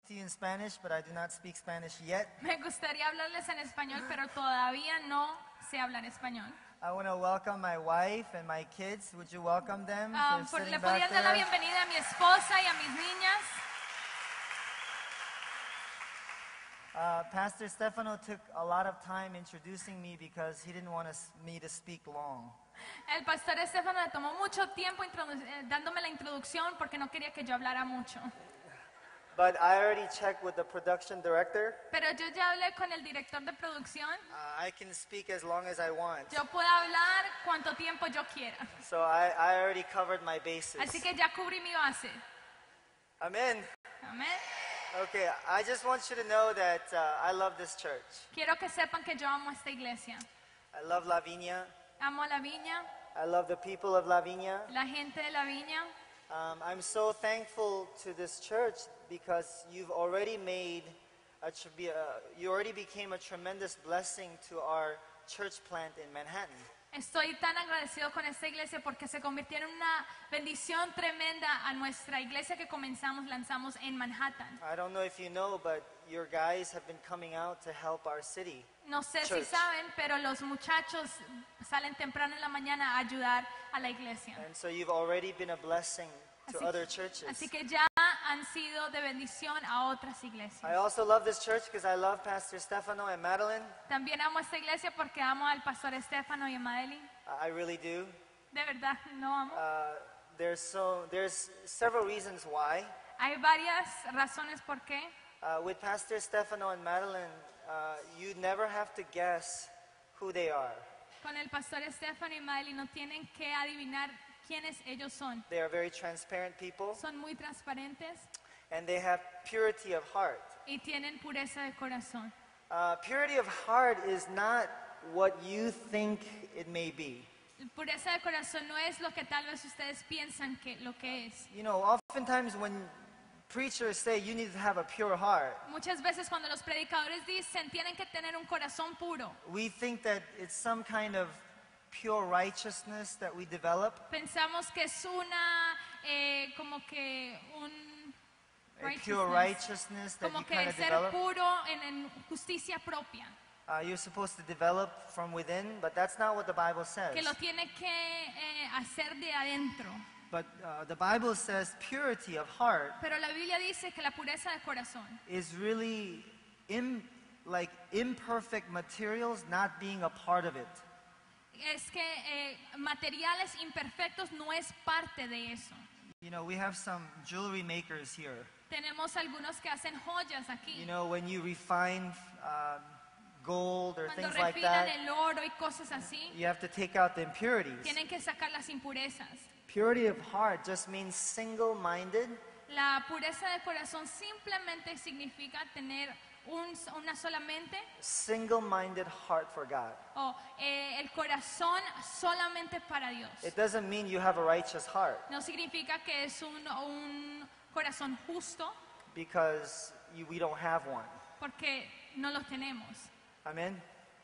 to you in Spanish, but I do not speak Spanish yet. Me gustaría hablarles en español, pero todavía no sé hablar español. I want to welcome my wife and my kids. Would you welcome them? They're Le sitting podrían back dar la there. bienvenida a mi esposa y a mis niñas. Pastor Stefano took a lot of time introducing me because he didn't want me to speak long. El pastor Estefano le tomó mucho tiempo dándome la introducción porque no quería que yo hablara mucho. But I already checked with the production director. Pero yo ya hablé con el director de producción. I can speak as long as I want. Yo puedo hablar cuanto tiempo yo quiera. So I already covered my bases. Así que ya cubrí mi base. Amen. Amén. Okay, I just want you to know that I love this church. Quiero que sepan que yo amo esta iglesia. I love La Viña. Amo a la viña, I love the people of La Viña. la gente de la viña. I'm so thankful to this church because you've already made you already became a tremendous blessing to our church plant in Manhattan. Estoy tan agradecido con esta iglesia porque se convirtió en una bendición tremenda a nuestra iglesia que lanzamos en Manhattan. I don't know if you know, but your guys have been coming out to help our city. No sé si Church. saben, pero los muchachos salen temprano en la mañana a ayudar a la iglesia. And so you've already been a blessing to other churches. Así que ya han sido de bendición a otras iglesias. I also love this church because I love Pastor Stefano and Madeline. También amo esta iglesia porque amo al pastor Estefano y a Madeline. I really do. De verdad, no amo. There's several reasons why. Hay varias razones por qué. With Pastor Stefano and Madeline, you never have to guess who they are. Con el pastor Estefano y Madeline no tienen que adivinar quiénes ellos son. They are very transparent people, Son muy transparentes and they have purity of heart. y tienen pureza de corazón. Purity of heart is not what you think it may be. Pureza de corazón no es lo que tal vez ustedes piensan que lo que es. You know, oftentimes when preachers say you need to have a pure heart, Muchas veces cuando los predicadores dicen tienen que tener un corazón puro, we think that it's some kind of pure righteousness that we develop, pensamos que es una como que un a pure righteousness that como you que kind of ser develop. puro en justicia propia, You're supposed to develop from within, but that's not what the Bible says. que lo tiene que hacer de adentro. But the Bible says purity of heart Pero la Biblia dice que la pureza de corazón is really like imperfect materials not being a part of it. es que materiales imperfectos no es parte de eso. You know, we have some jewelry makers here. Tenemos algunos que hacen joyas aquí. You know, when you refine gold or Cuando things like refinan that, el oro y cosas así, you have to take out the impurities. tienen que sacar las impurezas. Purity of heart just means single-minded, La pureza de corazón simplemente significa tener una sola mente single-minded heart for God. o el corazón solamente para Dios. It doesn't mean you have a righteous heart No significa que es un corazón justo because we don't have one. porque no lo tenemos. Amen.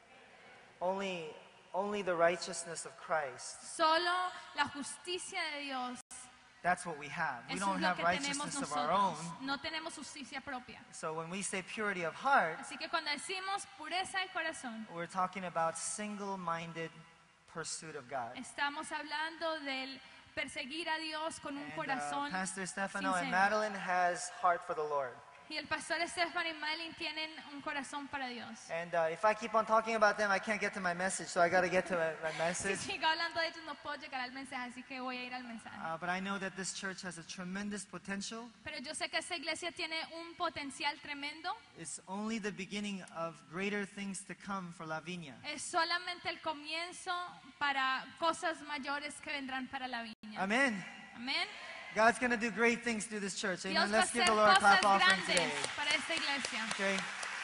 Only the righteousness of Christ. Solo la justicia de Dios. That's what we have. We Eso don't es lo have que tenemos righteousness of our own. nosotros. No tenemos justicia propia. So when we say purity of heart, Así que cuando decimos pureza de corazón, we're talking about single-minded pursuit of God. estamos hablando del perseguir a Dios con un And corazón Pastor Stefano and sincero. Madeline has heart for the Lord. Y el pastor Estefano y Madeline tienen un corazón para Dios. And if I keep on talking about them, I can't get to my message, so I got to get to my Si message. sigo hablando de ellos no puedo llegar al mensaje, así que voy a ir al mensaje. But I know that this church has a tremendous potential. Pero yo sé que esta iglesia tiene un potencial tremendo. It's only the beginning of greater things to come for La Viña. Es solamente el comienzo para cosas mayores que vendrán para la viña. Amen. Amén. God's going to do great things through this church. Dios Amen. va a Let's give hacer the Lord a cosas clap offering grandes today. para esta iglesia. Okay.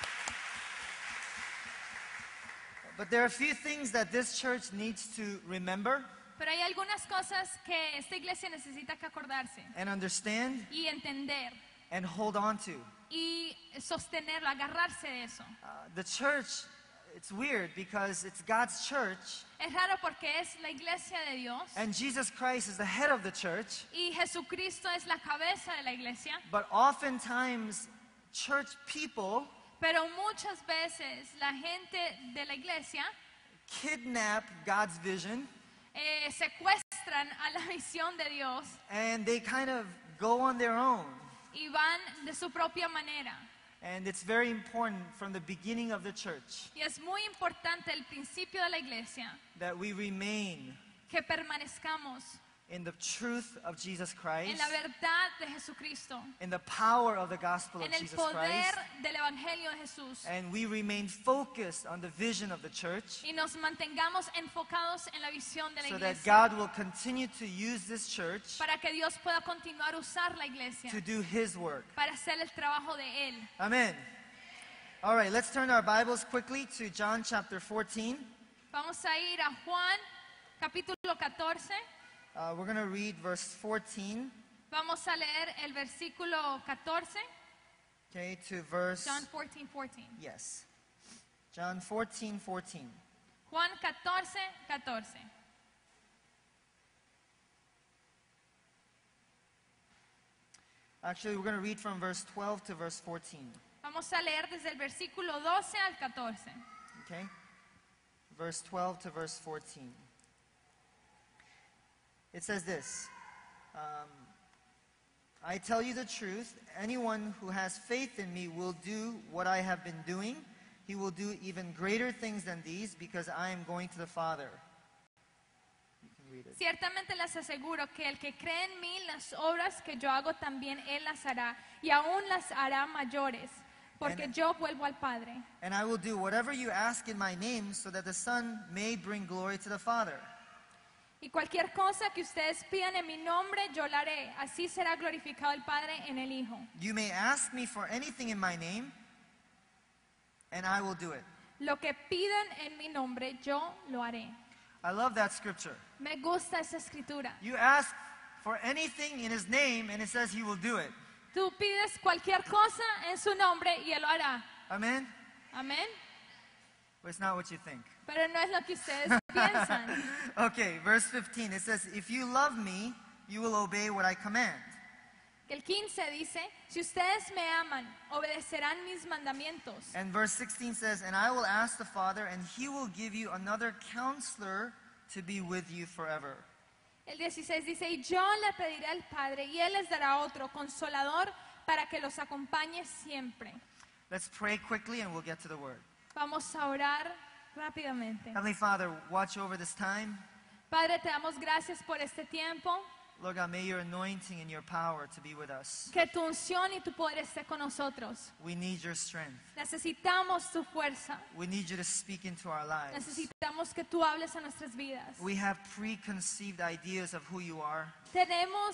But there are a few things that this church needs to remember Pero hay algunas cosas que esta iglesia necesita que acordarse and understand y entender and hold on to. y sostenerlo, agarrarse de eso. The church, it's weird because it's God's church Es raro porque es la iglesia de Dios and Jesus Christ is the head of the church, y Jesucristo es la cabeza de la iglesia, but oftentimes church people Pero muchas veces la gente de la iglesia kidnap God's vision secuestran a la visión de Dios and they kind of go on their own. y van de su propia manera. And it's very important from the beginning of the church Y es muy importante el principio de la iglesia that we remain que permanezcamos in the truth of Jesus en Christ, la verdad de Jesucristo, in the power of the gospel of en el Jesus poder Christ, del Evangelio de Jesús. and we remain focused on the vision of the church Y nos mantengamos enfocados en la visión de la so that iglesia God will continue to use this church para que Dios pueda continuar a usar la iglesia to do His work. para hacer el trabajo de Él. Amen. All right, let's turn our Bibles quickly to John chapter 14. Vamos a ir a Juan capítulo 14. We're going to read verse 14, Vamos a leer el versículo 14, okay, to verse, John 14:14. yes, John 14:14. Juan 14:14. Actually, we're going to read from verse 12 to verse 14, Vamos a leer desde el versículo 12 al 14. okay? Verse 12 to verse 14. It says this, I tell you the truth, anyone who has faith in me will do what I have been doing. He will do even greater things than these because I am going to the Father. You can read it. Ciertamente les aseguro que el que cree en mí, las obras que yo hago también él las hará, y aún las hará mayores, porque And- yo vuelvo al Padre. And I will do whatever you ask in my name so that the Son may bring glory to the Father. Y cualquier cosa que ustedes pidan en mi nombre, yo la haré. Así será glorificado el Padre en el Hijo. You may ask me for anything in my name, and I will do it. Lo que pidan en mi nombre, yo lo haré. I love that scripture. Me gusta esa escritura. You ask for anything in his name, and it says he will do it. Tú pides cualquier cosa en su nombre y él lo hará. Amen? Amén. But it's not what you think. Pero no es lo que ustedes piensan. Okay, verse 15. It says, if you love me, you will obey what I command. El 15 dice, si ustedes me aman, obedecerán mis mandamientos. And verse 16 says, and I will ask the Father, and he will give you another counselor to be with you forever. El 16 dice, y yo le pediré al Padre, y Él les dará otro consolador para que los acompañe siempre. Let's pray quickly, and we'll get to the word. Vamos a orar rápidamente. Heavenly Father, watch over this time. Padre, te damos gracias por este tiempo. Lord God, may your anointing and your power to be with us. Que tu unción y tu poder esté con nosotros. We need your strength. Necesitamos tu fuerza. We need you to speak into our lives. Necesitamos que tú hables a nuestras vidas. We have preconceived ideas of who you are. Tenemos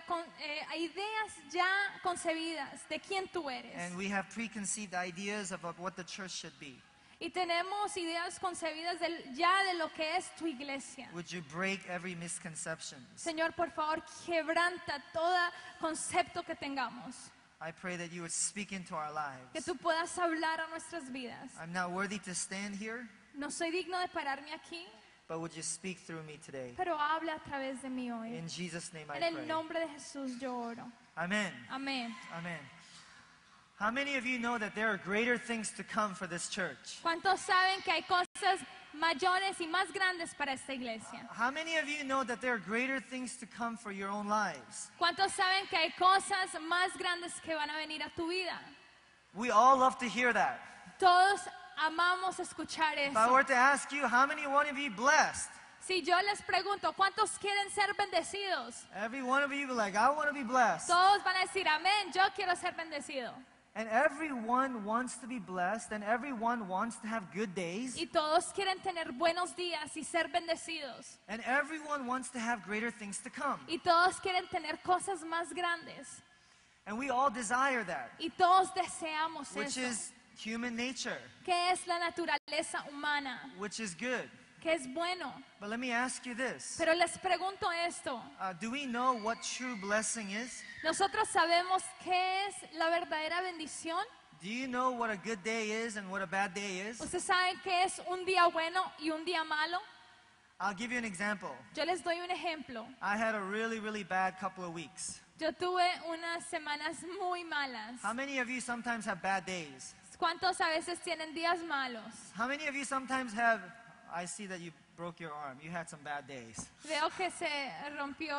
ideas ya concebidas de quién tú eres. And we have preconceived ideas of what the church should be. Y tenemos ideas concebidas ya de lo que es tu iglesia. Would you break every misconception? Señor, por favor, quebranta todo concepto que tengamos. I pray that you would speak into our Que lives. tú puedas hablar a nuestras vidas. I'm not worthy to stand here, No soy digno de pararme aquí, but would you speak through me today? pero habla a través de mí hoy. In Jesus' name I En el pray. nombre de Jesús yo oro. Amen. Amén. Amen. How many of you know that there are greater things to come for this church? ¿Cuántos saben que hay cosas mayores y más grandes para esta iglesia? How many of you know that there are greater things to come for your own lives? ¿Cuántos saben que hay cosas más grandes que van a venir a tu vida? We all love to hear that. Todos amamos escuchar If I eso. were to ask you, how many want to be blessed? Si yo les pregunto, ¿cuántos quieren ser bendecidos? Every one of you be like, I want to be blessed. Todos van a decir, amén, yo quiero ser bendecido. And everyone wants to be blessed, and everyone wants to have good days, Y todos quieren tener buenos días y ser bendecidos. and everyone wants to have greater things to come. Y todos quieren tener cosas más grandes. And we all desire that, Y todos deseamos which eso. is human nature, Que es la naturaleza humana, which is good. que es bueno. But let me ask you this. Pero les pregunto esto. Do we know what true blessing is? ¿Nosotros sabemos qué es la verdadera bendición? Do you know what a good day is and what a bad day is? ¿Ustedes saben qué es un día bueno y un día malo? I'll give you an example. Yo les doy un ejemplo. I had a really, really bad couple of weeks. Yo tuve unas semanas muy malas. How many of you sometimes have bad days? ¿Cuántos a veces tienen días malos? How many of you sometimes have, I see that you broke your arm. You had some bad days. Veo que se rompió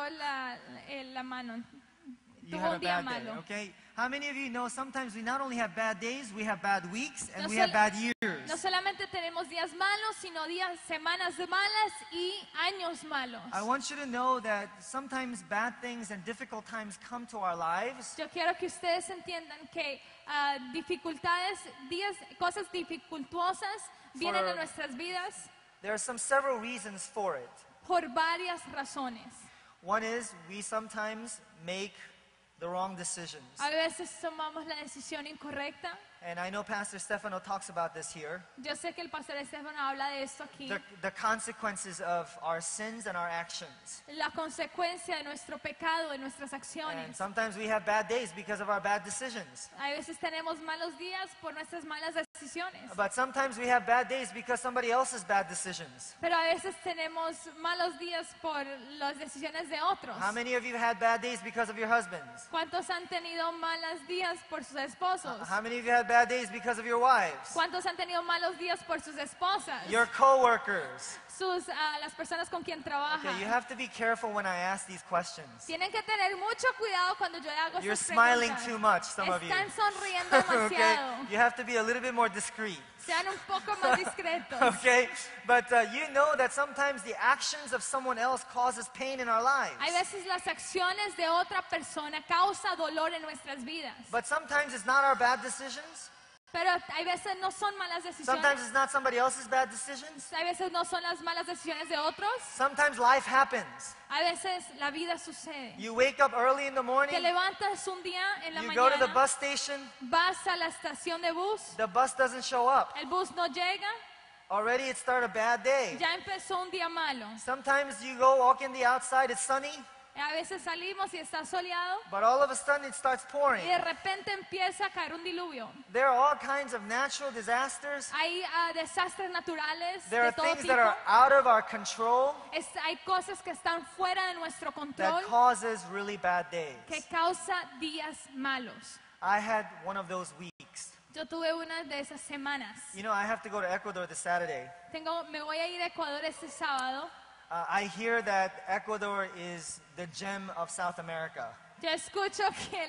la mano. You Tuvo had a un día bad day, malo. okay? How many of you know sometimes we not only have bad days, we have bad weeks, and No we have sol- bad years. No solamente tenemos días malos, sino semanas malas y años malos. I want you to know that sometimes bad things and difficult times come to our lives, Yo quiero que ustedes entiendan que dificultades, cosas dificultuosas vienen a nuestras vidas there are several reasons for it. por varias razones. One is we sometimes make the wrong decisions. A veces tomamos la decisión incorrecta. And I know Pastor Stefano talks about this here. Yo sé que el pastor Estefano habla de esto aquí. The consequences of our sins and our actions. La consecuencia de nuestro pecado, de nuestras And acciones. sometimes we have bad days because of our bad decisions. A veces tenemos malos días por nuestras malas decisiones. But sometimes we have bad days because somebody else's bad decisions. Pero a veces tenemos malos días por las decisiones de otros. How many of you had bad days because of your husbands? ¿Cuántos han tenido malos días por sus esposos? How many of you had bad days because of your wives? ¿Cuántos han tenido malos días por sus esposas? Your coworkers? Las personas con quien trabajan. Okay, you have to be careful when I ask these questions. Tienen que tener mucho cuidado cuando yo le hago You're estas smiling preguntas. too much, some of you. Están sonriendo Okay, demasiado. you have to be a little bit more discreet. Sean un poco más discretos. Okay, but you know that sometimes the actions of someone else causes pain in our lives. Hay veces las acciones de otra persona causan dolor en nuestras vidas. But sometimes it's not our bad decisions. Pero hay veces no son malas Sometimes decisiones. it's not somebody else's bad decisions. Hay veces no son las malas decisiones de otros. Sometimes life happens. A veces la vida sucede. You wake up early in the Te morning, levantas un día en la you go to the mañana, bus station, vas a la estación de bus, the bus doesn't show up. el bus no llega, Already it started a bad day. ya empezó un día malo. Sometimes you go walk in the outside, it's sunny, A veces salimos y está soleado but all of a sudden it starts pouring. y de repente empieza a caer un diluvio. There are all kinds of natural disasters. Hay desastres naturales There are de todo things tipo. that are out of our control Hay cosas que están fuera de nuestro that control causes really bad days. que causa días malos. I had one of those weeks. Yo tuve una de esas semanas. You know, I have to go to Ecuador this Saturday. Me voy a ir a Ecuador este sábado. I hear that Ecuador is the gem of South America. Yo escucho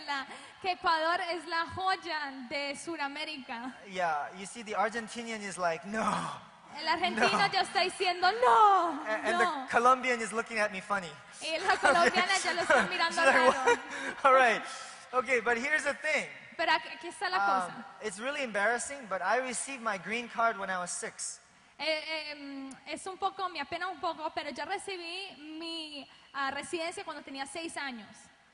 que Ecuador es la joya de Sudamérica. Yeah, you see, the Argentinian is like, no. El argentino No. ya está diciendo no, And no. the Colombian is looking at me funny. Y la colombiana ya lo está mirando She's like, raro. "What?" All right. Okay, but here's the thing. Pero aquí está la cosa. It's really embarrassing, but I received my green card when I was 6. Es un poco, me apena un poco, pero yo recibí mi residencia cuando tenía 6 años.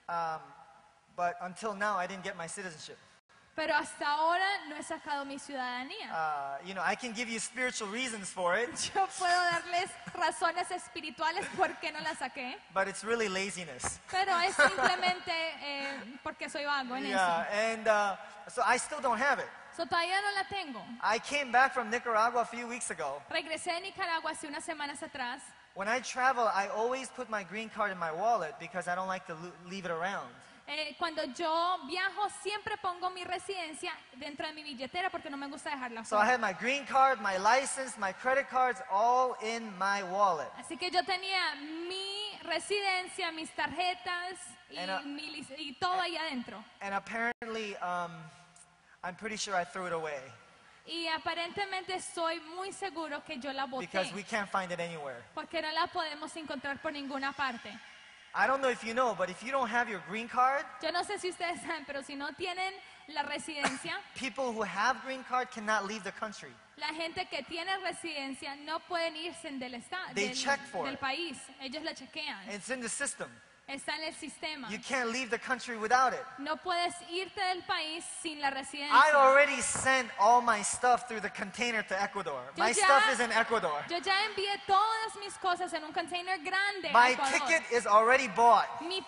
But until now, I didn't get my citizenship. Pero hasta ahora no he sacado mi ciudadanía. You know, I can give you spiritual reasons for it, Yo puedo darles razones espirituales por qué no la saqué, but it's really laziness. pero es simplemente porque soy vago en Yeah, eso. and so I still don't have it. So, todavía no la tengo. I came back from Nicaragua a few weeks ago. Regresé de Nicaragua hace unas semanas atrás. When I travel, I always put my green card in my wallet because I don't like to leave it around. Cuando yo viajo siempre pongo mi residencia dentro de mi billetera porque no me gusta dejarla So I fuera. had my green card, my license, my credit cards all in my wallet. Así que yo tenía mi residencia, mis tarjetas And, y todo ahí adentro. And apparently, I'm pretty sure I threw it away Y aparentemente estoy muy seguro que yo la boté because we can't find it anywhere. porque no la podemos encontrar por ninguna parte. I don't know if you know, but if you don't have your green card, Yo no sé si ustedes saben, pero si no tienen la residencia, people who have green card cannot leave the country. la gente que tiene residencia no pueden irse del estado, They check for del it. país. Ellos la chequean. It's in the system. Está en el sistema. You can't leave the country without it. No puedes irte del país sin la I residencia. already sent all my stuff through the container to Ecuador. Yo My ya- stuff is in Ecuador. Yo ya envié todas mis cosas en un container grande a My Ecuador. ticket is already bought.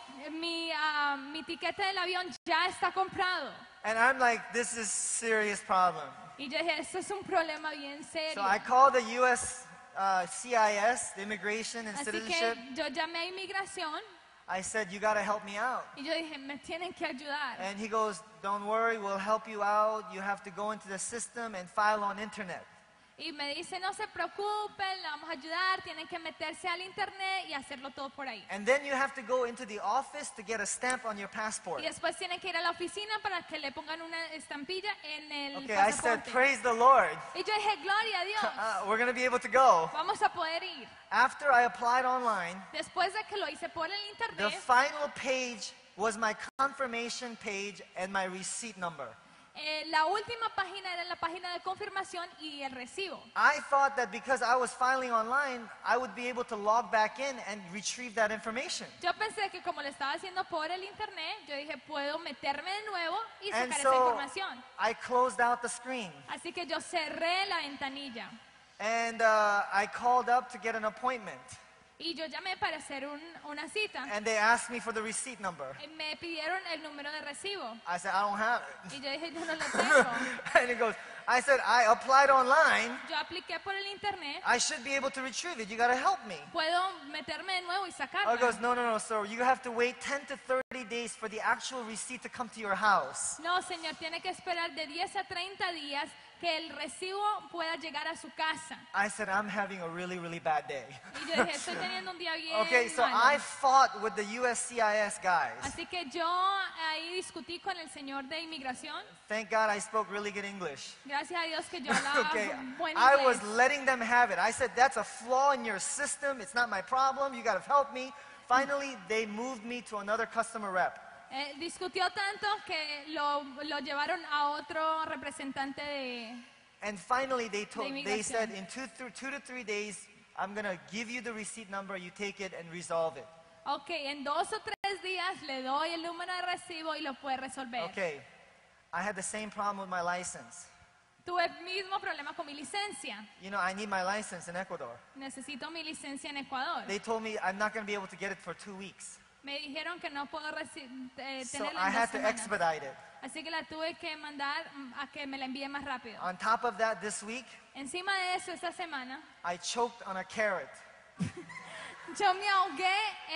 Mi tiquete del avión ya está comprado. And I'm like, this is serious problem. Y yo dije, esto es un problema bien So serio. I called the U.S. CIS, the Immigration and Así que Citizenship. yo llamé a inmigración I said, you got to help me out. Y yo dije, me tienen que ayudar. And he goes, don't worry, we'll help you out. You have to go into the system and file on internet. Y me dice, no se preocupen, le vamos a ayudar, tienen que meterse al internet y hacerlo todo por ahí. And then you have to go into the office to get a stamp on your passport. Y después tienen que ir a la oficina para que le pongan una estampilla en el Okay, I said, pasaporte. praise the Lord. Y yo dije, gloria a Dios, We're going to be able to go. vamos a poder ir. After I applied online, Después de que lo hice por el the internet, final page was my confirmation page and my receipt number. la última página era la página de confirmación y el recibo. I thought that because I was filing online, I would be able to log back in and retrieve that information. Yo pensé que como lo estaba haciendo por el internet, yo dije, puedo meterme de nuevo y And sacar esa so información. I closed out the screen. Así que yo cerré la ventanilla. And I called up to get an appointment. Y yo llamé para hacer una cita. And they asked me for the receipt number. Y me pidieron el número de recibo. I said, I don't have it. Y yo dije, yo no lo tengo. And he goes, I said, I applied online. Yo apliqué por el internet. I should be able to retrieve it. You got to help me. Puedo meterme de nuevo y He sacarla. goes, no, sir. You have to wait 10 to 30 days for the actual receipt to come to your house. No, señor, tiene que esperar de 10 a 30 días que el recibo pueda llegar a su casa. I said, I'm having a really, really bad day. Y yo dije, estoy teniendo un día bien Okay, so malo. I fought with the USCIS guys. Así que yo ahí discutí con el señor de inmigración. Thank God I spoke really good English. Gracias a Dios que yo hablaba Okay, buen I inglés. was letting them have it. I said, that's a flaw in your system. It's not my problem. You got to help me. Finally, they moved me to another customer rep. Discutió tanto que lo llevaron a otro representante de... And finally, they inmigración. said, in 2 to 3 days, I'm going to give you the receipt number. You take it and resolve it. Ok, en 2 o 3 días le doy el número de recibo y lo puede resolver. Okay, I had the same problem with my license. Tuve el mismo problema con mi licencia. You know, I need my license in Ecuador. Necesito mi licencia en Ecuador. They told me I'm not going to be able to get it for 2 weeks. Me dijeron que no puedo So tenerla I en 2 had to semanas. expedite it. Así que la tuve que mandar a que me la envíe más rápido. On top of that, this week, Encima de eso, esta semana, I choked on a carrot. yo me ahogué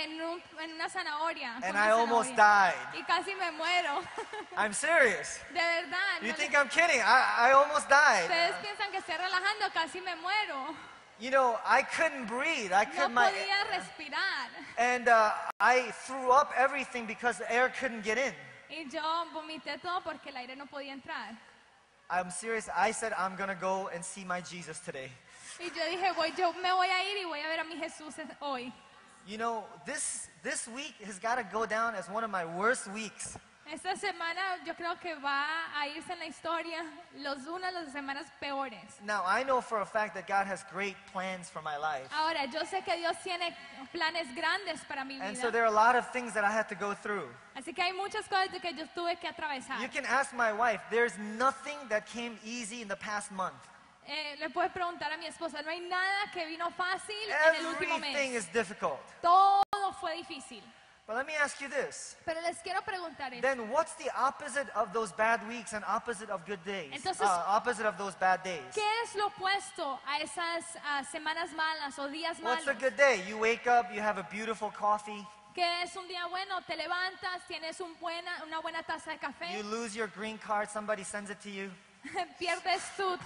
en una zanahoria. con And una I almost zanahoria. died. Y casi me muero. I'm serious. De verdad. You no think le- I'm kidding? I almost died. Ustedes piensan que estoy relajando, casi me muero. You know, I couldn't breathe. I No couldn't. podía respirar. And I threw up everything because the air couldn't get in. Y yo vomité todo porque el aire no podía entrar. I'm serious. I said I'm gonna go and see my Jesus today. Y yo dije, yo me voy a ir y voy a ver a mi Jesús hoy. You know, this week has got to go down as one of my worst weeks. Esta semana yo creo que va a irse en la historia una de las semanas peores. Now, I know for a fact that God has great plans for my life. Ahora, yo sé que Dios tiene planes grandes para mi And so vida. there are a lot of things that I had to go through. Así que hay muchas cosas que yo tuve que atravesar. You can ask my wife, there's nothing that came easy in the past month. Le puedes preguntar a mi esposa, no hay nada que vino fácil en el último Everything mes. is difficult. Todo fue difícil. But let me ask you this. Pero les quiero preguntar esto. Then what's the opposite of those bad weeks and opposite of good days? Entonces- Opposite of those bad days. ¿Qué es lo opuesto a esas semanas malas o días What's malos? a good day? You wake up, you have a beautiful coffee, ¿Qué es un día bueno? Te levantas, tienes una buena taza de café, you lose your green card, somebody sends it to you. pierdes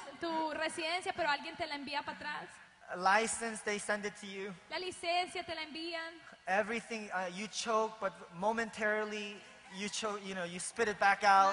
tu residencia, pero alguien te la envía para atrás. A license, they send it to you. La licencia te la envían. Everything, you choke, but momentarily you choke, you spit it back out.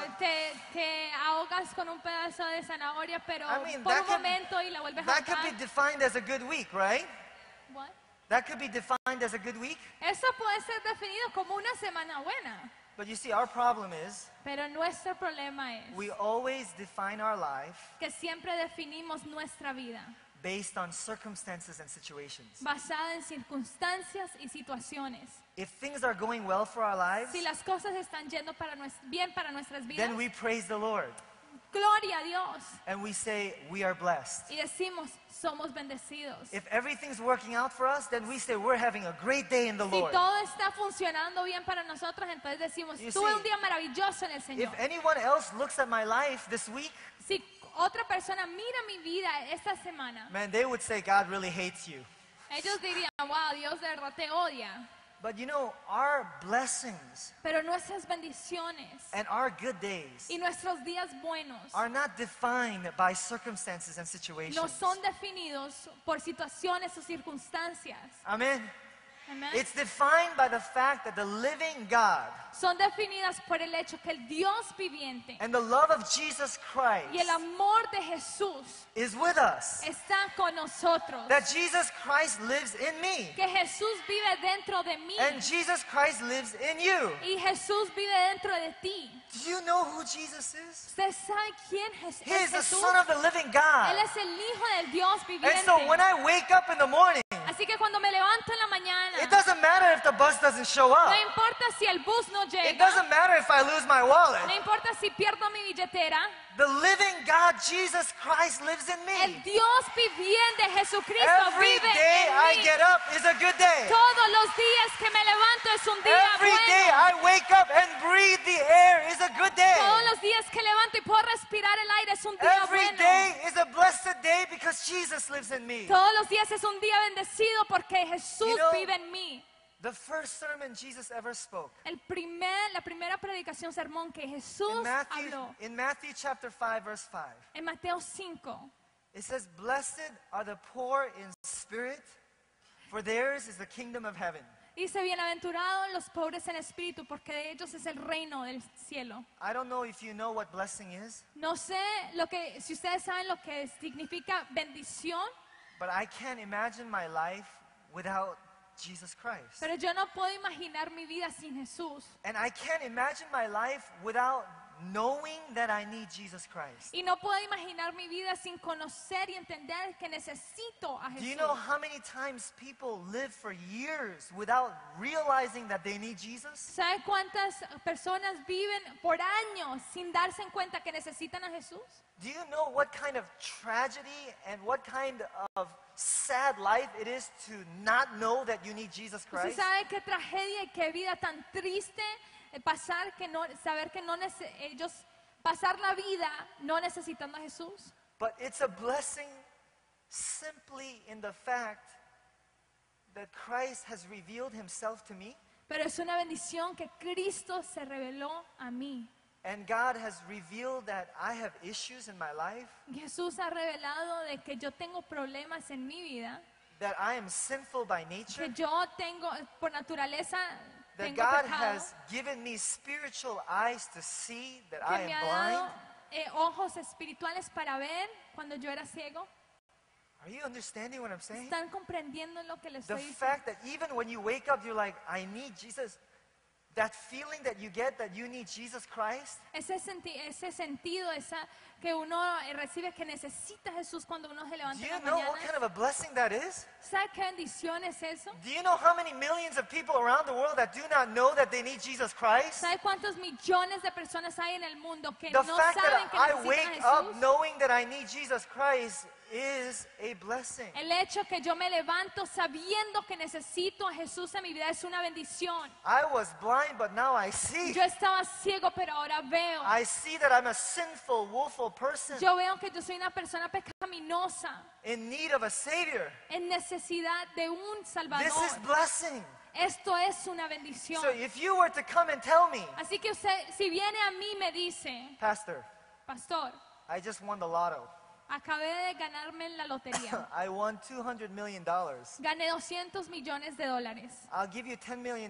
Te ahogas con un pedazo de zanahoria, pero I mean, por that un could- momento y la vuelves a That could be botar. defined as a good week, right? What? That could be defined as a good week. Eso puede ser definido como una semana buena, But you see, our problem is pero nuestro problema es we always define our life que siempre definimos nuestra vida based on circumstances and situations. basada en circunstancias y situaciones. If things are going well for our lives, Si las cosas están yendo bien para nuestras vidas, then we praise the Lord gloria a Dios. and we say we are blessed. Y decimos, somos bendecidos. If everything's working out for us, then we say we're having a great day in the Si Lord. todo está funcionando bien para nosotros, entonces decimos, You tuve see, un día maravilloso en el If Señor. anyone else looks at my life this week, Si otra persona mira mi vida esta semana, man, they would say God really hates you. ellos dirían, wow, Dios de verdad te odia. But you know, our blessings Pero nuestras bendiciones and our good days y nuestros días buenos are not defined by circumstances and no situations. son definidos por situaciones o circunstancias. Amen. Amén. It's defined by the fact that the living God Son definidas por el hecho que el Dios viviente and the love of Jesus y el Christ amor de Jesús is with us. están con nosotros. That Jesus Christ lives in me. Que Jesús vive dentro de mí And Jesus Christ lives in you. y Jesús vive dentro de ti. Do you know who Jesus is? ¿Usted sabe quién es He is the Jesús? Son of the living God. Él es el Hijo del Dios And viviente. so when I wake up in the morning, Así que cuando me levanto en la mañana, it doesn't matter if the bus doesn't show up. no importa si el bus no It llega, doesn't matter if I lose my wallet. no importa si pierdo mi billetera, The living God, Jesus Christ, lives in el me. Dios viviente Jesucristo Every vive day I en mí. get up is a good day. Todos los días que me levanto es un día Every day bueno. I wake up and breathe the air is a good day. Todos los días que levanto y puedo respirar el aire es un día Every bueno. day is a blessed day because Jesus lives in me. Todos los días es un día bendecido porque Jesús You know, vive en mí. The first sermon Jesus ever spoke La primera predicación sermón que Jesús habló in Matthew chapter 5 verse 5. en Mateo 5 It says, "Blessed are the poor in spirit, for theirs is the kingdom of heaven." dice: bienaventurados los pobres en espíritu porque de ellos es el reino del cielo. I don't know if you know what blessing is, No sé si ustedes saben lo que significa bendición, but I can't imagine my life without Jesus Christ. pero yo no puedo imaginar mi vida sin Jesús. And I can't imagine my life without knowing that I need Jesus Christ. Y no puedo imaginar mi vida sin conocer y entender que necesito a Do Jesús. you know how many times people live for years without realizing that they need Jesus? ¿Sabe cuántas personas viven por años sin darse en cuenta que necesitan a Jesús? Do you know what kind of tragedy and what kind of sad life it is to not know that you need Jesus ¿Usted Christ? sabe qué tragedia y qué vida tan triste saber que ellos pasar la vida no necesitando a Jesús? But it's a blessing simply in the fact that Christ has revealed himself to me Pero es una bendición que Cristo se reveló a mí. and God has revealed that I have issues in my life, Jesús ha revelado de que yo tengo problemas en mi vida, that I am sinful by nature, que yo tengo, por naturaleza, that tengo God pecado, has given me spiritual eyes to see that que I me am ha dado blind. ojos espirituales para ver cuando yo era ciego. Are you understanding what I'm saying? ¿Están comprendiendo lo que les The estoy diciendo? fact that even when you wake up, you're like, I need Jesus. That feeling that you get that you need Jesus Christ, Ese sentido, que uno recibe que necesita a Jesús cuando uno se do levanta you en la know what mañana. kind of a blessing that is? ¿Sabe qué bendición es eso? Do you know how many millions of people around the world that do not know that they need Jesus Christ? ¿Sabe cuántos millones de personas hay en el mundo que The no fact saben that que I necesitan wake a up Jesús? knowing that I need Jesus Christ is a blessing. El hecho que yo me levanto sabiendo que necesito a Jesús en mi vida es una bendición. I was blind, but now I see. Yo estaba ciego, pero ahora veo. I see that I'm a sinful, woeful person Yo veo que yo soy una persona pecaminosa in need of a Savior. en necesidad de un Salvador. This is blessing. Esto es una bendición. So if you were to come and tell me, Así que usted, si viene a mí y me dice, Pastor, pastor, I just won the lotto. acabé de ganarme en la lotería. I won $200 million. Gané 200 millones de dólares. I'll give you $10 million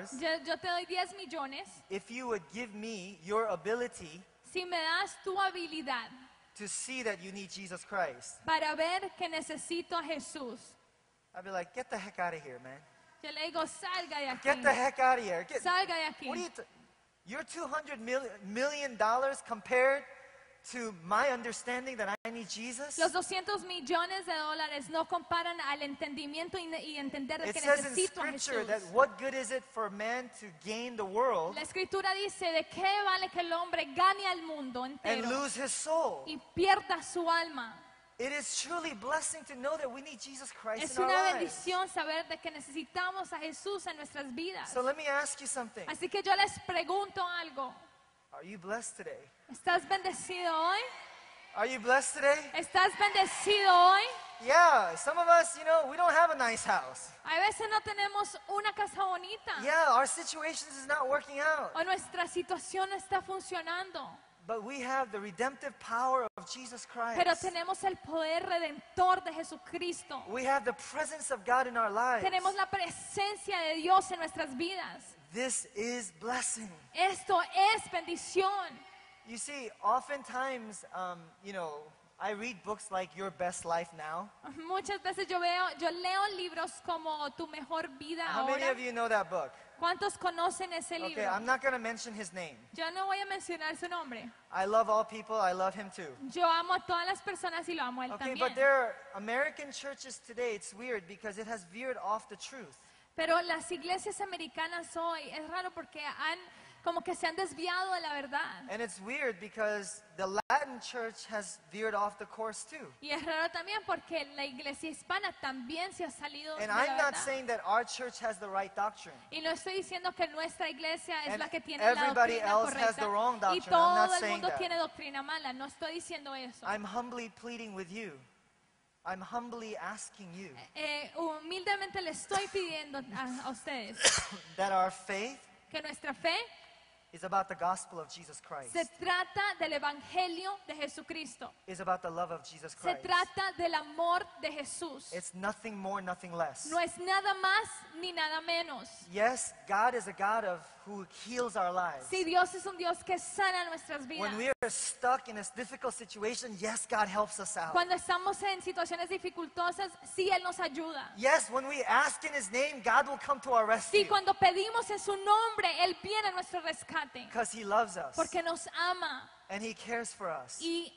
Yo te doy 10 millones if you would give me your ability si me das tu habilidad to see that you need Jesus Christ. para ver que necesito a Jesús. I'd be like, get the heck out of here, man. Yo le digo, salga de aquí. Get the heck out of here. Salga de aquí. What are you your $200 million compared to my understanding that I need Jesus? Los 200 millones de dólares no comparan al entendimiento y entender de It que says in necesito a Scripture Jesús. that what good is it for man to gain the world La Escritura dice, ¿de qué vale que el hombre gane al mundo and entero lose his soul? y pierda su alma? It is truly blessing to know that we need Jesus Christ Es in our una lives. bendición saber de que necesitamos a Jesús en nuestras vidas. So let me ask you something. Así que yo les pregunto algo. Are you blessed today? ¿Estás bendecido hoy? Are you blessed today? ¿Estás bendecido hoy? Yeah, some of us, we don't have a nice house. A veces no tenemos una casa bonita. Yeah, our situations is not working out. O nuestra situación no está funcionando. But we have the redemptive power of Jesus Christ. Pero tenemos el poder redentor de Jesucristo. We have the presence of God in our lives. Tenemos la presencia de Dios en nuestras vidas. This is blessing. Esto es bendición. You see, oftentimes, I read books like Your Best Life Now. Muchas veces yo leo libros como Tu Mejor Vida How many Ahora. of you know that book? ¿Cuántos conocen ese Okay, libro? I'm not going to mention his name. Yo no voy a mencionar su nombre. I love all people. I love him too. Yo amo a todas las personas y lo amo a él Okay, también. but there are American churches today, it's weird because it has veered off the truth. Pero las iglesias americanas hoy es raro porque como que se han desviado de la verdad. And it's weird because the Latin church has veered off the course too. Y es raro también porque la iglesia hispana también se ha salido de And la I'm not verdad. saying that our church has the right doctrine. Y no estoy diciendo que nuestra iglesia es And la que tiene la everybody doctrina else has correcta the wrong y doctrine. I'm todo not el saying mundo that. tiene doctrina mala. No estoy diciendo eso. I'm humbly pleading with you. I'm humbly asking you Humildemente le estoy pidiendo a ustedes that our faith que nuestra fe is about the gospel of Jesus Christ. se trata del evangelio de Jesucristo. Is about the love of Jesus Se Christ. trata del amor de Jesús. It's nothing more, nothing less. No es nada más ni nada menos. Yes, God is a God who heals our lives. Si Dios es un Dios que sana nuestras vidas. When we are stuck in a difficult situation, yes, God helps us out. Cuando estamos en situaciones dificultosas, sí Él nos ayuda. Yes, when we ask in His name, God will come to our rescue Sí, cuando pedimos en su nombre, Él viene a nuestro rescate. because He loves us Porque nos ama and He cares for us. y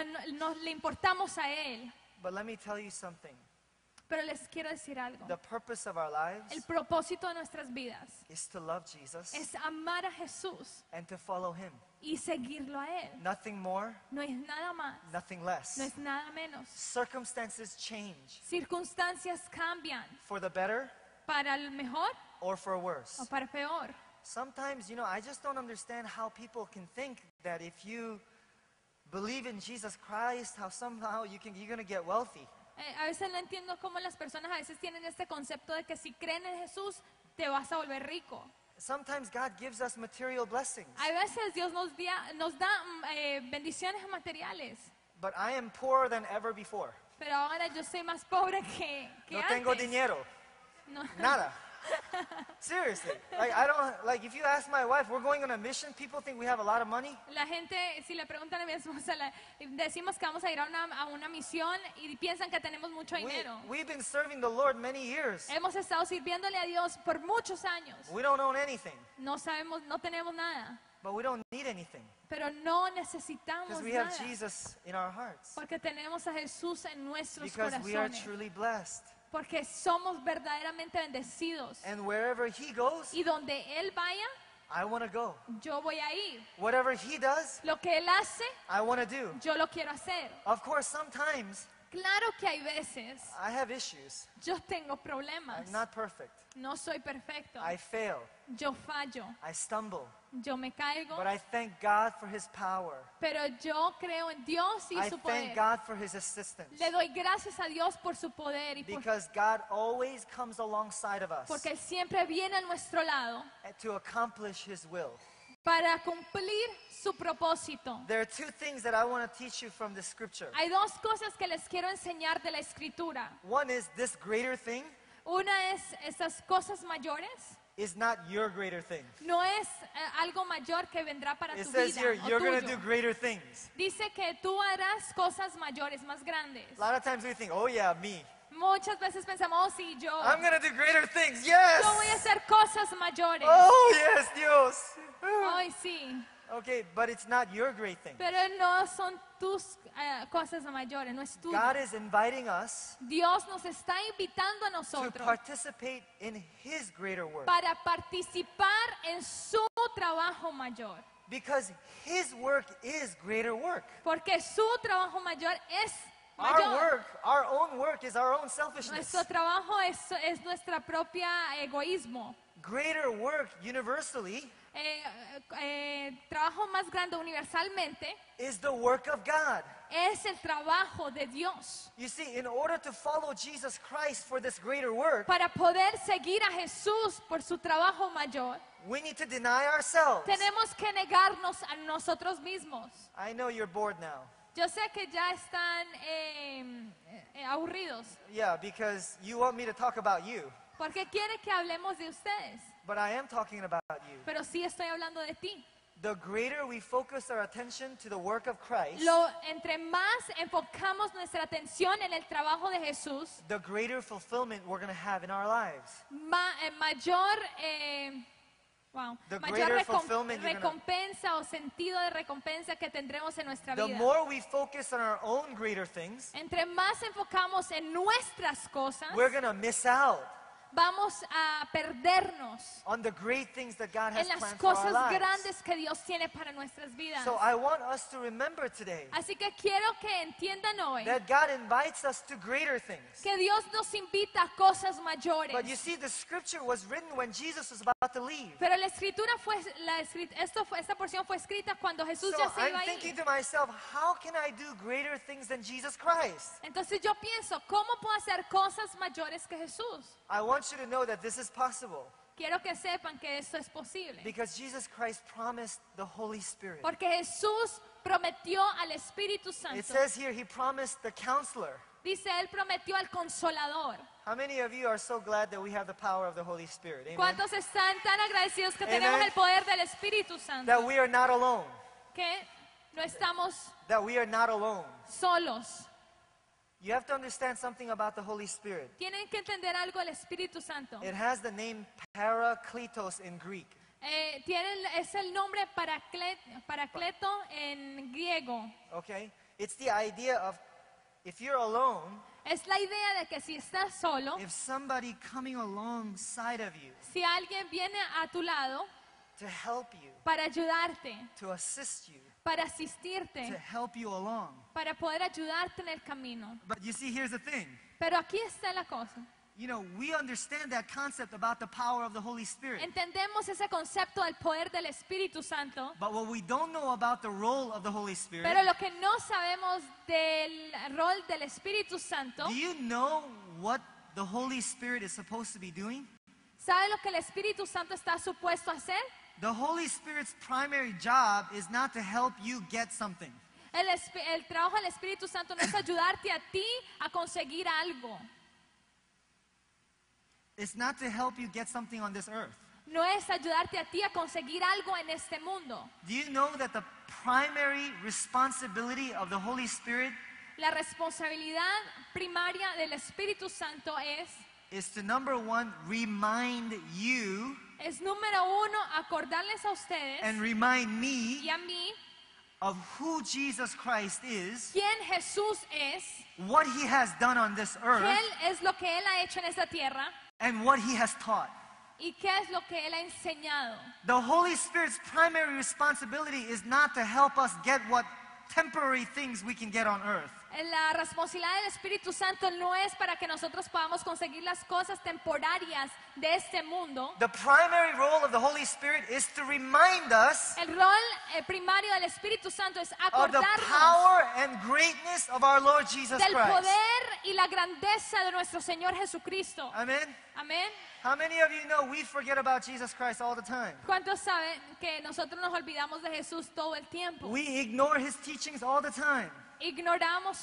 le importamos a Él. But let me tell you something. Pero les quiero decir algo. The purpose of our lives El propósito de nuestras vidas is to love Jesus es amar a Jesús and to follow Him. y seguirlo a Él. Nothing more, No es nada más, nothing less. no es nada menos. Circumstances change Circunstancias cambian for the better para el mejor or for worse. o para peor. Sometimes, I just don't understand how people can think that if you believe in Jesus Christ, how somehow you're going to get wealthy. A veces no entiendo cómo las personas a veces tienen este concepto de que si creen en Jesús te vas a volver rico. Sometimes God gives us material blessings, A veces Dios nos da bendiciones materiales, but I am poorer than ever before. pero ahora yo soy más pobre que No tengo antes. dinero, No. nada. Seriously, if you ask my wife, we're going on a mission, people think we have a lot of money. La gente, si le preguntan a mi esposa, decimos que vamos a ir a una misión y piensan que tenemos mucho dinero. We've been serving the Lord many years. Hemos estado sirviéndole a Dios por muchos años. We don't own anything, No tenemos nada, but we don't need anything pero no necesitamos because we have nada. Jesus in our hearts, Porque tenemos a Jesús en nuestros because we are corazones. truly blessed. Porque somos verdaderamente bendecidos. And wherever He goes, Y donde Él vaya, I want to go. yo voy a ir. Whatever He does, Lo que Él hace, I want to do. yo lo quiero hacer. Of course, sometimes Claro que hay veces, I have issues. yo tengo problemas. I'm not perfect. No soy perfecto. I fail. Yo fallo. I stumble. Yo me caigo. But I thank God for His power. Pero yo creo en Dios y I su thank poder. God for His assistance. Le doy gracias a Dios por su poder y Because God always comes alongside of us porque Él siempre viene a nuestro lado to accomplish His will. para cumplir su propósito. There are two things that I want to teach you from the scripture. Hay dos cosas que les quiero enseñar de la Escritura. One is this greater thing Una es esas cosas mayores. is not your greater thing. No es algo mayor que vendrá para It tu says vida here, o you're going to tuyo. do greater things. Dice que tú harás cosas mayores, más grandes. A lot of times we think, oh yeah, me. Muchas veces pensamos, oh sí, yo I'm going to do greater things. Yes. voy a hacer cosas mayores. Oh yes, Dios. Ay, sí. Okay, but it's not your great thing. Pero no son tus cosas mayores, no es tuyo. God is inviting us Dios nos está invitando a to nosotros participate in His greater work. para participar en su trabajo mayor. Because His work is greater work. Porque su trabajo mayor es Our mayor. work, our own work is our own selfishness. Nuestro trabajo es nuestra propia egoísmo. Greater work universally trabajo más grande universalmente is the work of God. es el trabajo de Dios. You see, in order to follow Jesus Christ for this greater work, Para poder seguir a Jesús por su trabajo mayor, we need to deny ourselves. tenemos que negarnos a nosotros mismos. I know you're bored now. Yo sé que ya están aburridos, Yeah, because you want me to talk about you, porque quiere que hablemos de ustedes, but I am talking about you. pero sí estoy hablando de ti. The greater we focus our attention to the work of Christ, Entre más enfocamos nuestra atención en el trabajo de Jesús, the greater fulfillment we're going to have in our lives. mayor The mayor greater fulfillment you're gonna- recompensa o sentido de recompensa que tendremos en nuestra The vida. more we focus on our own greater things, Entre más enfocamos en nuestras cosas, we're going to miss out vamos a perdernos on the great things that God has en las planned for our cosas lives. grandes que Dios tiene para nuestras vidas. So I want us to remember today Así que quiero que entiendan hoy that God invites us to greater things. que Dios nos invita a cosas mayores. But you see, the scripture was written when Jesus was about to leave. Pero la escritura esta porción fue escrita cuando Jesús So ya se iba I'm a thinking ir. to myself, how can I do greater things than Jesus Christ? Entonces yo pienso, ¿cómo puedo hacer cosas mayores que Jesús? I want you to know that this is possible Quiero que sepan que esto es posible. because Jesus Christ promised the Holy Spirit. Porque Jesús prometió al Espíritu It Santo. says here he promised the counselor. Dice, Él prometió al Consolador. How many of you are so glad that we have the power of the Holy Spirit? Amen. ¿Cuántos están tan agradecidos que Amen. tenemos el poder del Espíritu Santo? That we are not alone. Que no estamos That we are not alone. solos. You have to understand something about the Holy Spirit. Tienen que entender algo del Espíritu Santo. It has the name Parakletos in Greek. Es el nombre paracleto en griego. Okay? It's the idea of if you're alone, Es la idea de que si estás solo, if somebody coming alongside of you si alguien viene a tu lado to help you, para ayudarte, to assist you, para to asistirte, help you along. para poder ayudarte en el camino. But you see, here's the thing. Pero aquí está la cosa. You know, we understand that concept about the power of the Holy Spirit. Entendemos ese concepto del poder del Espíritu Santo, But what we don't know about the role of the Holy Spirit, pero lo que no sabemos del rol del Espíritu Santo, do you know what the Holy Spirit is supposed to be doing? ¿sabe lo que el Espíritu Santo está supuesto a hacer? The Holy Spirit's primary job is not to help you get something. El trabajo del Espíritu Santo no es ayudarte a ti a conseguir algo. It's not to help you get something on this earth. No es ayudarte a ti a conseguir algo en este mundo. Do you know that the primary responsibility of the Holy Spirit La responsabilidad primaria del Espíritu Santo is to, number one, remind you es número uno, acordarles a ustedes and remind me y a mí of who Jesus Christ is, quién Jesús es, what he has done on this earth, qué es lo que Él ha hecho en esta tierra and what he has taught. y qué es lo que Él ha enseñado. The Holy Spirit's primary responsibility is not to help us get what temporary things we can get on earth. La responsabilidad del Espíritu Santo no es para que nosotros podamos conseguir las cosas temporarias de este mundo. The primary role of the Holy Spirit is to remind us El rol primario del Espíritu Santo es of the acordarnos power and greatness of our Lord Jesus del Christ. poder y la grandeza de nuestro Señor Jesucristo. Amen. Amén. How many of you know we forget about Jesus Christ all the time? ¿Cuántos saben que nosotros nos olvidamos de Jesús todo el tiempo? We ignore his teachings all the time. Ignoramos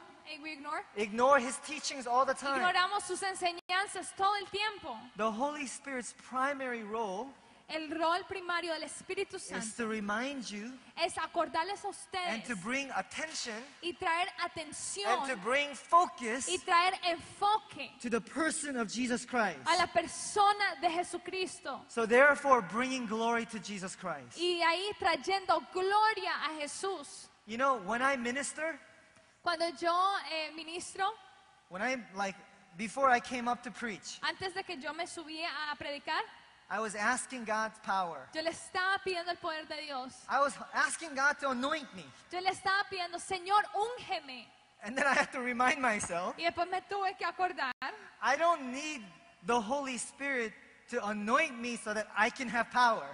Ignore his teachings all the time. ignoramos sus enseñanzas todo el tiempo. The Holy Spirit's primary role El rol primario del Espíritu is Santo to remind you es acordarles a and to ustedes bring attention y traer and atención to bring focus y traer enfoque to the person of Jesus Christ. a la persona de Jesucristo. So therefore bringing glory to Jesus Christ. Y ahí trayendo gloria a Jesús. You know, when I minister, Cuando yo ministro, before I came up to preach, antes de que yo me subí a predicar, I was asking God's power. yo le estaba pidiendo el poder de Dios. I was asking God to anoint me. Yo le estaba pidiendo, Señor, úngeme. And then I had to remind myself, Y después me tuve que acordar, I don't need the Holy Spirit to anoint me so that I can have power.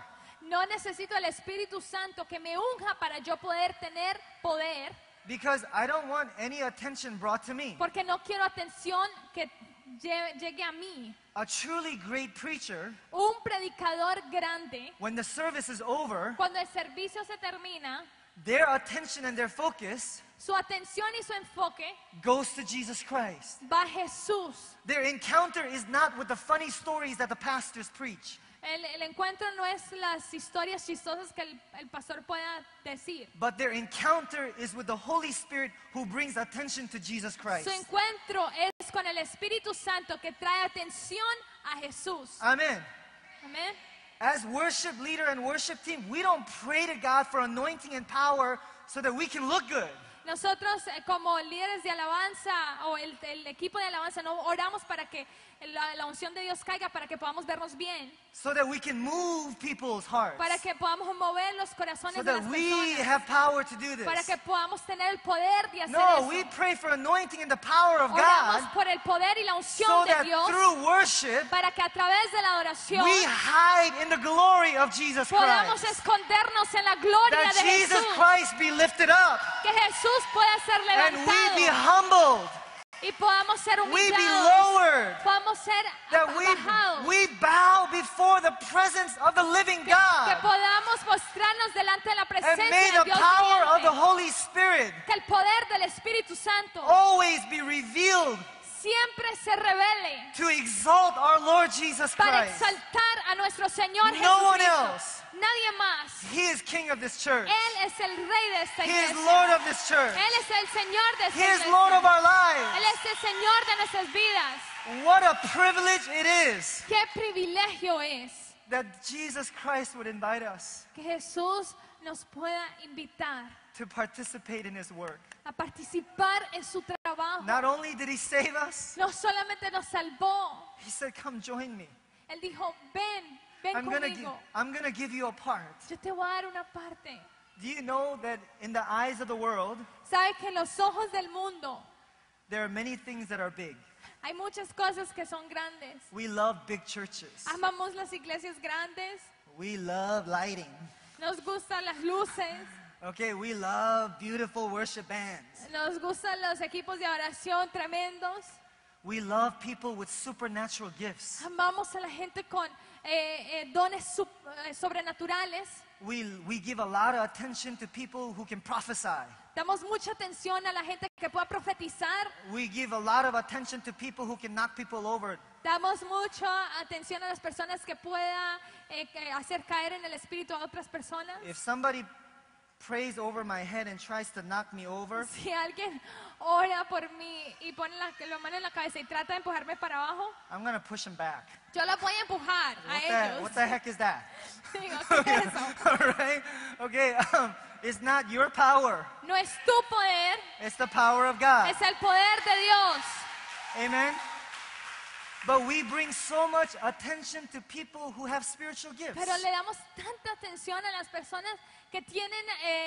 No necesito el Espíritu Santo que me unja para yo poder tener poder, because I don't want any attention brought to me. porque no quiero atención que llegue a mí. A truly great preacher, Un predicador grande, when the service is over, cuando el servicio se termina, their attention and their focus su atención y su enfoque goes to Jesus Christ. va a Jesús. Their encounter is not with the funny stories that the pastors preach, El encuentro no es las historias chistosas que el pastor pueda decir. but their encounter is with the Holy Spirit who brings attention to Jesus Christ. Su encuentro es con el Espíritu Santo que trae atención a Jesús. Amen. Amén. As worship leader and worship team, we don't pray to God for anointing and power so that we can look good. Nosotros como líderes de alabanza o el equipo de alabanza no oramos para que la unción de Dios caiga para que podamos vernos bien, So that we can move people's hearts. para que podamos mover los corazones So de that las we personas, have power to do para this. que podamos tener el poder de hacer No, we eso. pray for anointing and the power of Oramos God por el poder y la unción so de that Dios through worship para que a través de la adoración we hide in the glory of Jesus podamos Christ. escondernos en la gloria That de Jesus Jesús, Christ be lifted up que Jesús pueda ser and we be levantado humbled, y podamos ser we be humillados, lowered, podamos ser that bajados, we bow before the presence of the living que God. podamos mostrarnos delante de la And presencia may de the Dios power of the viviente, Holy Spirit que el poder del Espíritu Santo always be revealed siempre se revele to exalt our Lord Jesus para Christ. exaltar a nuestro Señor No one Jesucristo. else. Nadie más. He is King of this church. Él es el rey de esta He is iglesia. Lord of this church. Él es el Señor de esta He is iglesia. Lord of our Él lives. es el Señor de nuestras vidas. What a privilege it is Qué privilegio es that Jesus Christ would invite us que Jesús nos pueda invitar to participate in His work. a participar en su trabajo. Not only did He save us, No solamente nos salvó, He said, come join me. Él dijo, ven conmigo. I'm gonna give you a part. Yo te voy a dar una parte. Do you know that in the eyes of the world, Sabe que en los ojos del mundo there are many things that are big. hay muchas cosas que son grandes. We love big churches. Amamos las iglesias grandes, We love lighting. nos gustan las luces, Okay, we love beautiful worship bands. nos gustan los equipos de oración tremendos. We love people with supernatural gifts. Amamos a la gente con dones sobrenaturales. We give a lot of attention to people who can prophesy. Damos mucha atención a la gente que pueda profetizar. We give a lot of attention to people who can knock people over. Damos mucha atención a las personas que pueda hacer caer en el espíritu a otras personas. If somebody prays over my head and tries to knock me over, Si alguien ora por mí y pone la mano en la cabeza y trata de empujarme para abajo, I'm going to push him back. yo la voy a empujar a ellos. What the heck is that? Digo, ¿qué es eso? All right? Okay, it's not your power. No es tu poder, It's the power of God. es el poder de Dios. Amen? But we bring so much attention to people who have spiritual gifts. Pero le damos tanta atención a las personas que tienen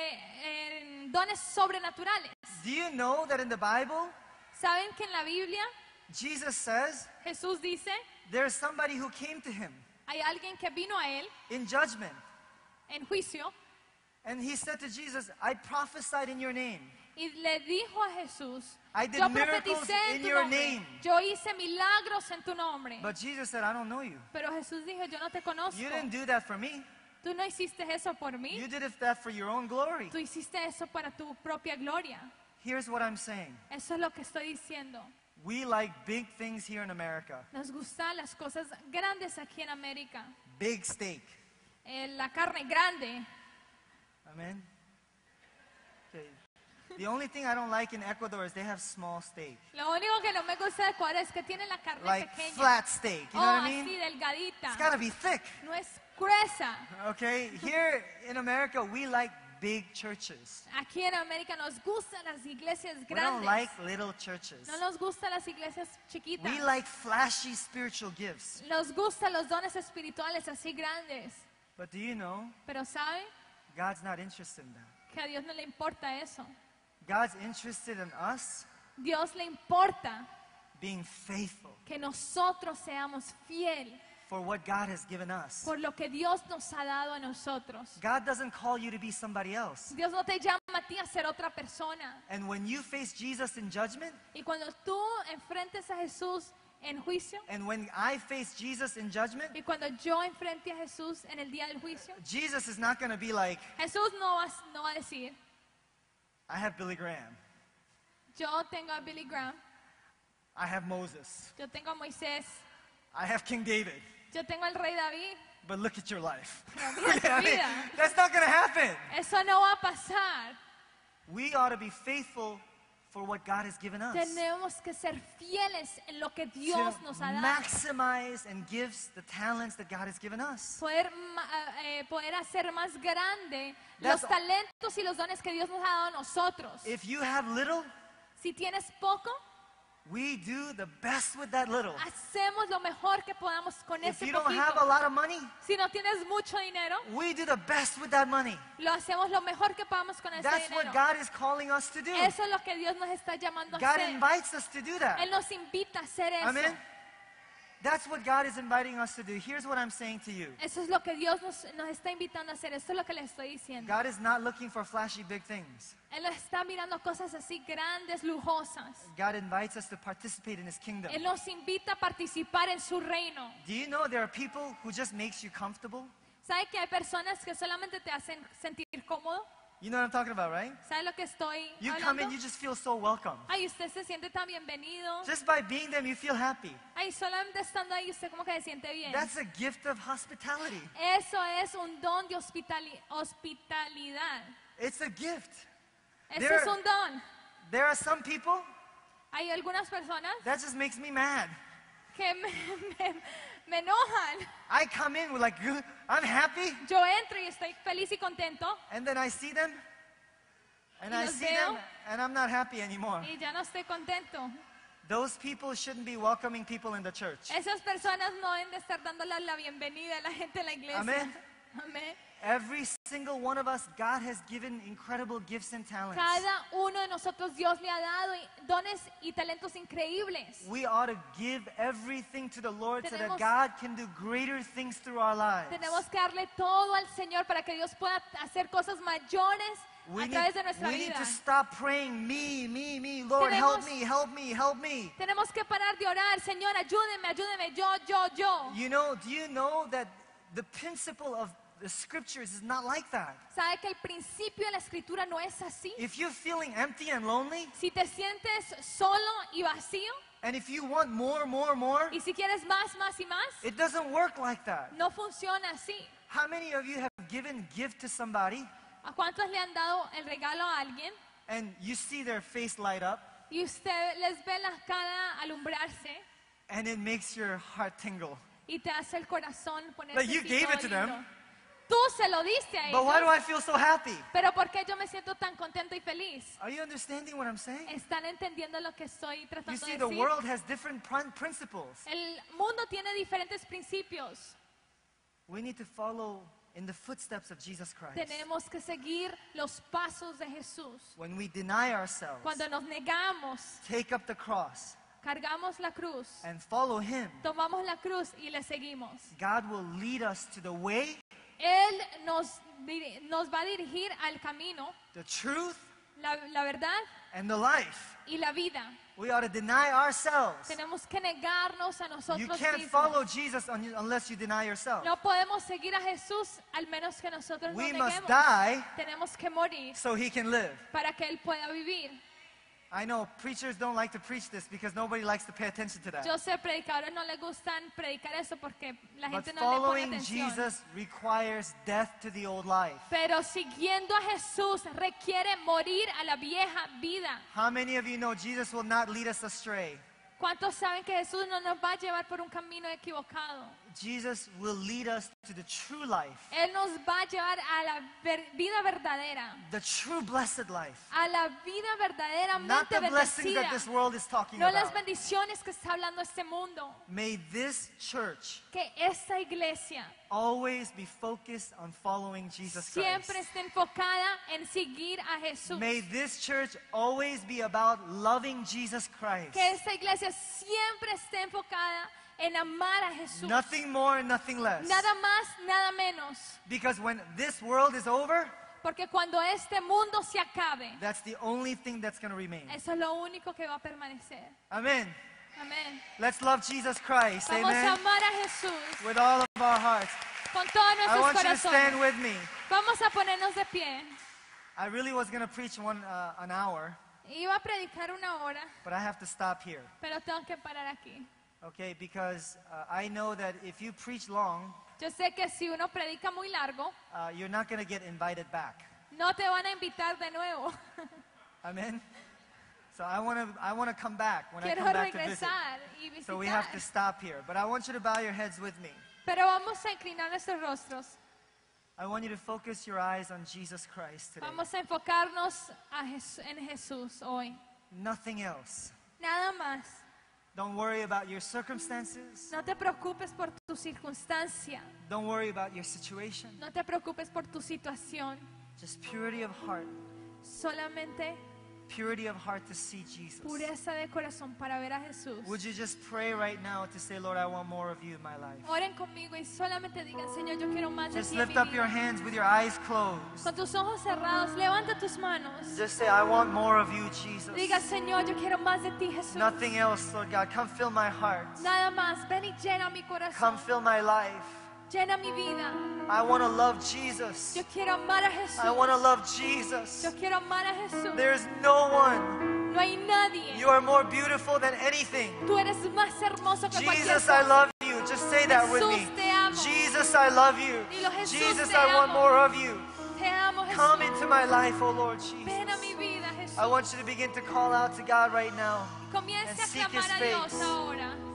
dones sobrenaturales. Do you know that in the Bible, ¿Saben que en la Biblia Jesus says Jesús dice, there's somebody who came to him hay alguien que vino a él in judgment. en juicio And he said to Jesus, I prophesied in your name. y le dijo a Jesús, I did yo miracles profeticé en in tu your nombre, name. yo hice milagros en tu nombre. But Jesus said, I don't know you. Pero Jesús dijo, yo no te conozco. You didn't do that for me. Tú no hiciste eso por mí. You did that for your own glory. Tú hiciste eso para tu propia gloria. Here's what I'm saying. Eso es lo que estoy diciendo. We like big things here in America. Nos gustan las cosas grandes aquí en América. Big steak. La carne grande. Amen. Okay. The only thing I don't like in Ecuador is they have small steak. Lo único que no me gusta de Ecuador es que tiene la carne Like pequeña. flat steak. You know what I así mean? delgadita. It's got to be thick. No es gruesa. Okay? Here in America, we like big churches. Aquí en América nos gustan las iglesias We don't grandes. like little churches. No nos gustan las iglesias chiquitas. We like flashy spiritual gifts. Nos gustan los dones espirituales así grandes. But do you know, Pero ¿sabe? God's not interested in that. Que a Dios no le importa eso. God's interested in us Dios le importa being faithful. que nosotros seamos for what God has given us. por lo que Dios nos ha dado a nosotros. God doesn't call you to be somebody else. Dios no te llama a ti a ser otra persona. And when you face Jesus in judgment, Y cuando tú enfrentes a Jesús en juicio, and when I face Jesus in judgment, y cuando yo enfrente a Jesús en el día del juicio, Jesus is not going to be like, Jesús no va a decir, I have Billy Graham, yo tengo a Billy Graham, I have Moses, yo tengo a Moisés, I have King David, yo tengo al rey David. but look at your life. Pero mira tu I mean, vida. that's not going to happen. Eso no va a pasar. We ought to be faithful for what God has given us. Tenemos que ser fieles en lo que To Dios nos ha dado. maximize and give the talents that God has given us. Poder hacer más grande That's- los talentos y los dones que Dios nos ha dado a nosotros. If you have little, Si tienes poco, we do the best with that little. hacemos lo mejor que podamos con If ese you don't have a poquito. lot of money, Si no tienes mucho dinero, we do the best with that money. lo hacemos lo mejor que podamos con ese That's what dinero. God is calling us to do. Eso es lo que Dios nos está llamando a God hacer. invites us to do Él that. nos invita a hacer eso. Amen? That's what God is inviting us to do. Here's what I'm saying to you. Eso es lo que Dios nos está invitando a hacer. Esto es lo que le estoy diciendo. God is not looking for flashy big things. Él está mirando cosas así grandes, lujosas. God invites us to participate in His kingdom. Él nos invita a participar en su reino. Do you know there are people who just makes you comfortable? ¿Sabe que hay personas que solamente te hacen sentir cómodo? You know what I'm talking about, right? ¿Sabe lo que estoy You come in, hablando? you just feel so welcome. Ay, usted se siente tan bienvenido. Just by being them, you feel happy. Ay, solamente estando ahí usted como que se siente bien. That's a gift of hospitality. Eso es un don de hospitalidad. It's a gift. Eso There- es un don. There are some people Hay algunas personas that just makes me mad. que me enojan. I come in with like, I'm happy, Yo entro y estoy feliz y contento and then I see them, and Y I los see veo. them, and I'm not happy anymore. y ya no estoy contento. Those people shouldn't be welcoming people in the church. Esas personas no deben de estar dándole la bienvenida a la gente en la iglesia. Amén. Amén. Every single one of us, God has given incredible gifts and talents. Cada uno de nosotros Dios le ha dado dones y talentos increíbles. We ought to give everything to the Lord so that Tenemos- God can do greater things through our lives. Tenemos que darle todo al Señor para que Dios pueda hacer cosas mayores We a need, través de nuestra we need vida. to stop praying, me. Lord, help Tenemos- me, help me, help me. Tenemos que parar de orar, Señor, ayúdeme, yo. You know, do you know that the principle of the scriptures is not like that? ¿Sabe que el principio de la escritura no es así? If you're feeling empty and lonely, Si te sientes solo y vacío, and if you want more, y si quieres más y más, it doesn't work like that. no funciona así. How many of you have given gift to somebody ¿A cuántos le han dado el regalo a alguien and you see their face light up y usted les ve la cara alumbrarse and it makes your heart tingle? y te hace el corazón ponerse Like you así gave todo it to them. lindo? Tú se lo diste a But why do ellos, I feel so happy? pero ¿por qué yo me siento tan contento y feliz? Are you understanding what I'm saying? ¿Están entendiendo lo que estoy You tratando see, de the decir? world has different principles. El mundo tiene diferentes principios. We need to follow in the footsteps of Jesus Christ. Tenemos que seguir los pasos de Jesús. When we deny ourselves, Cuando nos negamos, take up the cross, cargamos la cruz, and follow Him, tomamos la cruz y le seguimos. God will lead us to the way, Él nos va a dirigir al camino, the truth, la verdad and the life. y la vida. We ought to deny ourselves. Tenemos que negarnos a You nosotros can't mismos. follow Jesus unless you deny yourself. No podemos seguir a Jesús al menos que nosotros We nos must neguemos. die Tenemos que morir so He can live. para que Él pueda vivir. I know preachers don't like to preach this because nobody likes to pay attention to that. Yo sé, predicadores no les gustan predicar eso porque la But gente no le pone following atención. Jesus requires death to the old life. Pero siguiendo a Jesús requiere morir a la vieja vida. How many of you know Jesus will not lead us astray? ¿Cuántos saben que Jesús no nos va a llevar por un camino equivocado? Jesus will lead us to the true life, Él nos va a llevar a la vida verdadera, the true blessed life. a la vida Not verdaderamente the blessings bendecida. that this world is talking No las about. bendiciones que está hablando este mundo. May this church Que esta iglesia always be focused on following Jesus siempre Christ. esté enfocada en seguir a Jesús. May this church always be about loving Jesus Christ. Que esta iglesia siempre esté enfocada en amar a Jesús. Nothing more, nothing less. Nada más, nada menos. Because when this world is over, Porque cuando este mundo se acabe, that's the only thing that's going to remain. eso es lo único que va a permanecer. Amen. Amén. Let's love Jesus Christ. Vamos a Amen. amar a Jesús With all of our hearts. con todos I nuestros want you to stand corazones. with me. Vamos a ponernos de pie. I really was going to preach an hour, Iba a predicar 1 hora, but I have to stop here. pero tengo que parar aquí. Okay, because I know that if you preach long, Yo sé que si uno predica muy largo, you're not going to get invited back. no te van a invitar de nuevo. Amen. So I want to come back when I Quiero come back to visit. regresar y So we have visitar. to stop here. But I want you to bow your heads with me. Pero vamos a inclinar nuestros rostros. I want you to focus your eyes on Jesus Christ today. Vamos a enfocarnos en Jesús hoy. Nothing else. Nada más. Don't worry about your circumstances. No te preocupes por tu circunstancia. Don't worry about your situation. No te preocupes por tu situación. Just purity of heart. Solamente Purity of heart to see Jesus. pureza de corazón para ver a Jesús. Would you just pray right now to say, Lord, I want more of you in my life? Oren conmigo y solamente digan, Señor, yo quiero más de Just ti en lift mi up your vida. hands with your eyes closed. Con tus ojos cerrados, levanta tus manos. Just say, I want more of you, Jesus. Diga, Señor, yo quiero más de ti, Jesús. Nothing else, Lord God. Come fill my heart. Nada más, ven y llena mi Come corazón. fill my life. Llena mi vida. I want to love Jesus. Yo quiero amar a Jesús. I want to love Jesus. Yo quiero amar a Jesús. There's no one. No hay nadie. You are more beautiful than anything. Tú eres más hermoso que cualquier Jesus, I cosa. love you. Just say that with me. Jesús, te amo. Jesus, I love you. Dilo, Jesús, Jesus, te I want amo. more of you. Te amo, Jesús. Come into my life, oh Lord Jesus. Ven a mi vida, Jesús. I want you to begin to call out to God right now. Comience and a seek clamar His a Dios face. ahora.